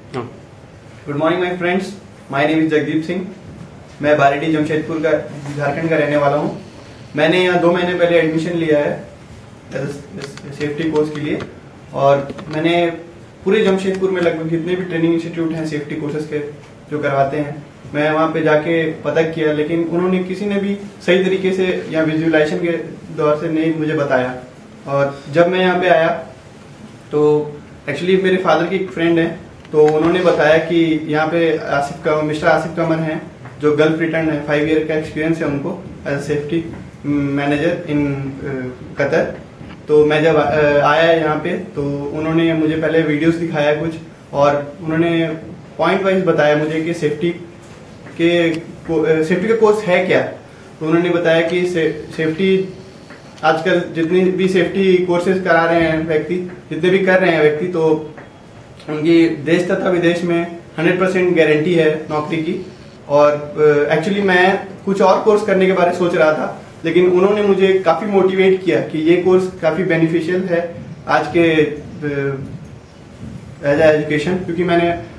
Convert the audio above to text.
Good morning my friends, my name is Jagdeep Singh. मैं बारेडी जमशेदपुर का झारखंड का रहने वाला हूँ। मैंने यहाँ 2 महीने पहले एडमिशन लिया है सेफ्टी कोर्स के लिए, और मैंने पूरे जमशेदपुर में लगभग जितने भी ट्रेनिंग इंस्टीट्यूट हैं सेफ्टी कोर्सेज के जो करवाते हैं, मैं वहाँ पे जाके पता किया, लेकिन उन्होंने किसी ने भी सही तरीके से या विजुअलाइजेशन के दौर से नहीं मुझे बताया। और जब मैं यहाँ पे आया तो एक्चुअली मेरे फादर की एक फ्रेंड है, तो उन्होंने बताया कि यहाँ पे मिस्टर आसिफ कमर हैं जो गल्फ रिटर्न है, 5 ईयर का एक्सपीरियंस है उनको as safety manager in Qatar. तो मैं जब आया यहाँ पे तो उन्होंने मुझे पहले वीडियोस दिखाया कुछ, और उन्होंने पॉइंट वाइज बताया मुझे कि सेफ्टी का कोर्स है क्या। तो उन्होंने बताया कि सेफ्टी आजकल जितनी भी सेफ्टी कोर्सेज करा रहे हैं व्यक्ति, जितने भी कर रहे हैं व्यक्ति, तो उनकी देश तथा विदेश में 100% गारंटी है नौकरी की। और एक्चुअली मैं कुछ और कोर्स करने के बारे में सोच रहा था, लेकिन उन्होंने मुझे काफी मोटिवेट किया कि ये कोर्स काफी बेनिफिशियल है आज के एज एजुकेशन, क्योंकि मैंने